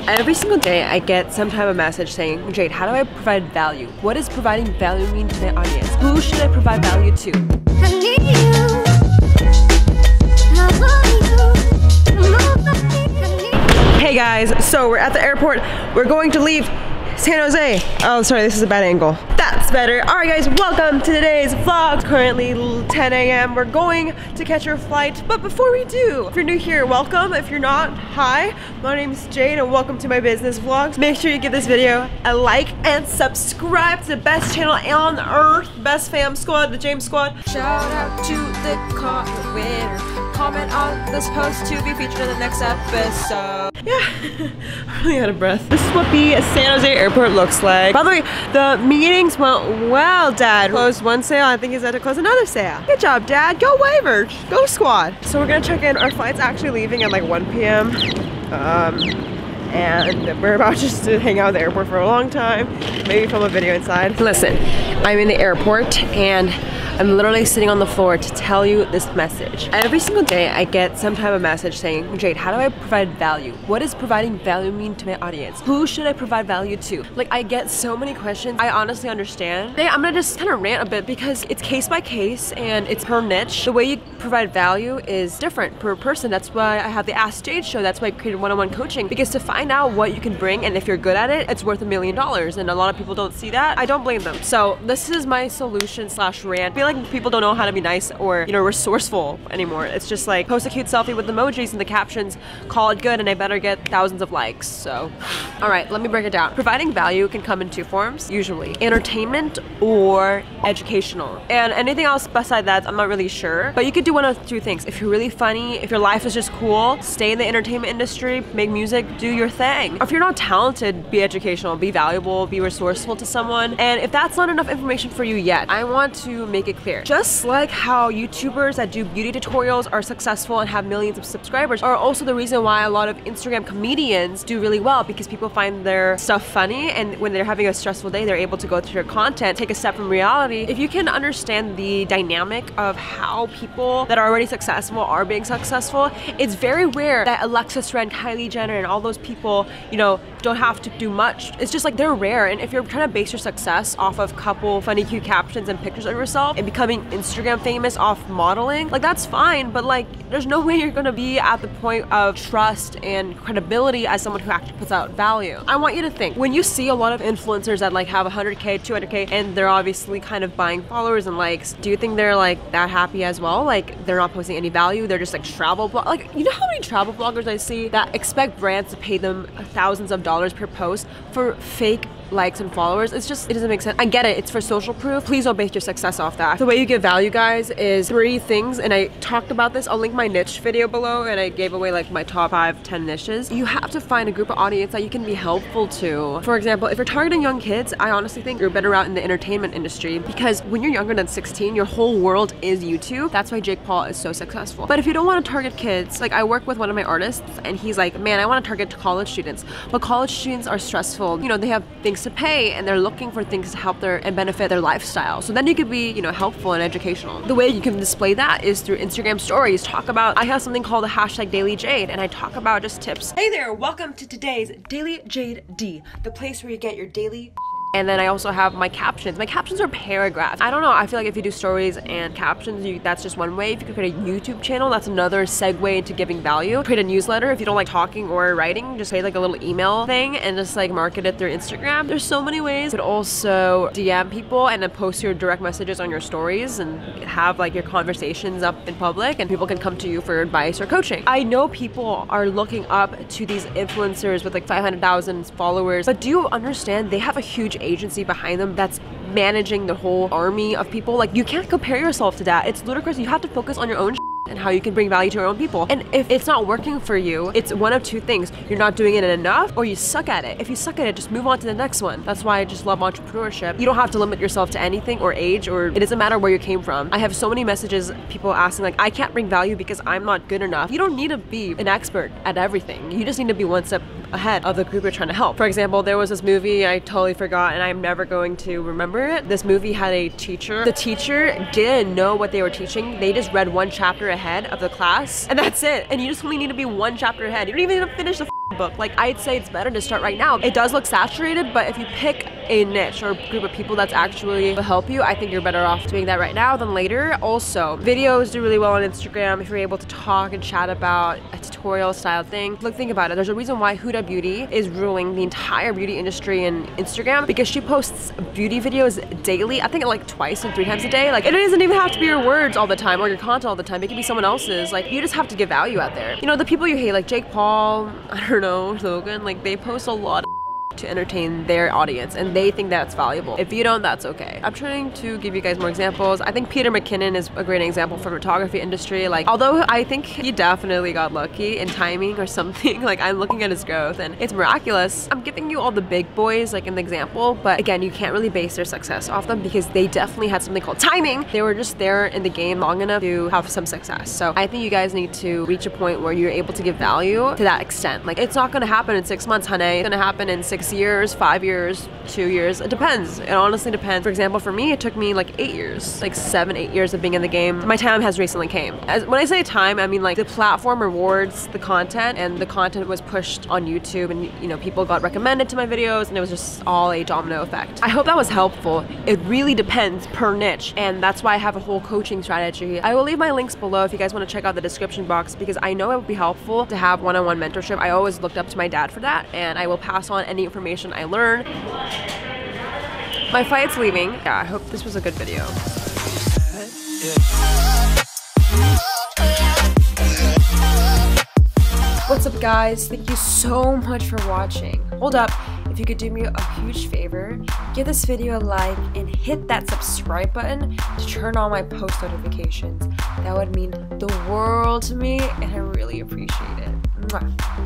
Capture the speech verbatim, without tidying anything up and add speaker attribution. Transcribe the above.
Speaker 1: Every single day I get some type of message saying, Jade, how do I provide value? What does providing value mean to my audience? Who should I provide value to?
Speaker 2: I need you. I want you. I need you.
Speaker 1: Hey guys, so we're at the airport. We're going to leave San Jose. Oh, sorry, this is a bad angle. That's better. All right, guys, welcome to today's vlog. Currently ten A M We're going to catch our flight. But before we do, if you're new here, welcome. If you're not, hi. My name is Jade and welcome to my business vlogs. Make sure you give this video a like and subscribe to the best channel on earth, best fam squad, the James squad. Shout out to the comment winner. Comment on this post to be featured in the next episode. Yeah, I'm really out of breath. This is what the San Jose airport looks like. By the way, the meetings went well, Dad. Closed one sale, I think he's had to close another sale. Good job, Dad. Go Waivers. Go squad. So we're gonna check in. Our flight's actually leaving at like one P M Um, and we're about just to hang out at the airport for a long time. Maybe film a video inside. Listen, I'm in the airport and I'm literally sitting on the floor to tell you this message. Every single day I get some type of message saying, Jade, how do I provide value? What does providing value mean to my audience? Who should I provide value to? Like, I get so many questions. I honestly understand. Today I'm gonna just kind of rant a bit because it's case by case and it's per niche. The way you provide value is different per person. That's why I have the Ask Jade show. That's why I created one-on-one coaching, because to find out what you can bring and if you're good at it, it's worth a million dollars. And a lot of people don't see that. I don't blame them. So this is my solution slash rant. I feel like people don't know how to be nice or, you know, resourceful anymore. It's just like post a cute selfie with emojis and the captions, call it good and I better get thousands of likes. So, all right, let me break it down. Providing value can come in two forms, usually entertainment or educational. And anything else beside that, I'm not really sure. But you could do one of two things. If you're really funny, if your life is just cool, stay in the entertainment industry, make music, do your thing. Or if you're not talented, be educational, be valuable, be resourceful to someone. And if that's not enough information for you yet, I want to make it clear. Just like how YouTubers that do beauty tutorials are successful and have millions of subscribers are also the reason why a lot of Instagram comedians do really well, because people find their stuff funny, and when they're having a stressful day, they're able to go through their content, take a step from reality. If you can understand the dynamic of how people that are already successful are being successful, it's very rare that Alexis Ren, Kylie Jenner, and all those people, you know, don't have to do much. It's just like they're rare. And if you're trying to base your success off of couple funny cute captions and pictures of yourself and becoming Instagram famous off modeling, like that's fine, but like there's no way you're gonna be at the point of trust and credibility as someone who actually puts out value. I want you to think, when you see a lot of influencers that like have one hundred K, two hundred K, and they're obviously kind of buying followers and likes, do you think they're like that happy as well? Like they're not posting any value, they're just like travel blog. Like, you know how many travel bloggers I see that expect brands to pay them thousands of dollars per post for fake likes and followers? It's just, it doesn't make sense. I get it, it's for social proof. Please don't base your success off that. The way you give value, guys, is three things, and I talked about this. I'll link my niche video below, and I gave away like my top five, ten niches. You have to find a group of audience that you can be helpful to. For example, if you're targeting young kids, I honestly think you're better out in the entertainment industry, because when you're younger than sixteen, your whole world is YouTube. That's why Jake Paul is so successful. But if you don't want to target kids, like I work with one of my artists, and he's like, man, I want to target college students. But college students are stressful. You know, they have things to pay and they're looking for things to help their and benefit their lifestyle. So then you could be, you know, helpful and educational. The way you can display that is through Instagram stories. Talk about, I have something called the hashtag Daily Jade, and I talk about just tips. Hey there, welcome to today's Daily Jade D, the place where you get your daily. And then I also have my captions. My captions are paragraphs. I don't know, I feel like if you do stories and captions, you, that's just one way. If you could create a YouTube channel, that's another segue into giving value. Create a newsletter. If you don't like talking or writing, just create like a little email thing and just like market it through Instagram. There's so many ways. You could also D M people and then post your direct messages on your stories and have like your conversations up in public, and people can come to you for advice or coaching. I know people are looking up to these influencers with like five hundred thousand followers, but do you understand they have a huge agency behind them that's managing the whole army of people? Like, you can't compare yourself to that. It's ludicrous. You have to focus on your own and how you can bring value to your own people. And if it's not working for you, it's one of two things. You're not doing it enough, or you suck at it. If you suck at it, just move on to the next one. That's why I just love entrepreneurship. You don't have to limit yourself to anything or age, or it doesn't matter where you came from. I have so many messages, people asking like, I can't bring value because I'm not good enough. You don't need to be an expert at everything. You just need to be one step ahead of the group you're trying to help. For example, there was this movie I totally forgot and I'm never going to remember it. This movie had a teacher. The teacher didn't know what they were teaching. They just read one chapter ahead of the class and that's it. And you just only need to be one chapter ahead. You don't even need to finish the book. Like, I'd say it's better to start right now. It does look saturated, but if you pick a niche or a group of people that's actually will help you, I think you're better off doing that right now than later. Also, videos do really well on Instagram if you're able to talk and chat about a tutorial style thing. Look, think about it. There's a reason why Huda Beauty is ruling the entire beauty industry in Instagram, because she posts beauty videos daily. I think like twice and three times a day. Like, it doesn't even have to be your words all the time or your content all the time. It can be someone else's. Like, you just have to give value out there. You know, the people you hate, like Jake Paul, I don't know, Logan, like, they post a lot of to entertain their audience and they think that's valuable. If you don't, that's okay. I'm trying to give you guys more examples. I think Peter McKinnon is a great example for photography industry. Like, although I think he definitely got lucky in timing or something, like, I'm looking at his growth and it's miraculous. I'm giving you all the big boys like an example, but again, you can't really base their success off them because they definitely had something called timing. They were just there in the game long enough to have some success. So I think you guys need to reach a point where you're able to give value to that extent. Like, it's not gonna happen in six months, honey. It's gonna happen in six years, five years, two years. It depends. It honestly depends. For example, for me, it took me like eight years, like seven, eight years of being in the game. My time has recently came. As when I say time, I mean like the platform rewards the content, and the content was pushed on YouTube, and you know, people got recommended to my videos, and it was just all a domino effect. I hope that was helpful. It really depends per niche, and that's why I have a whole coaching strategy. I will leave my links below if you guys want to check out the description box, because I know it would be helpful to have one-on-one mentorship. I always looked up to my dad for that, and I will pass on any information I learn. My flight's leaving. Yeah, I hope this was a good video. What's up, guys? Thank you so much for watching. Hold up, if you could do me a huge favor, give this video a like and hit that subscribe button to turn on my post notifications. That would mean the world to me, and I really appreciate it. Mwah.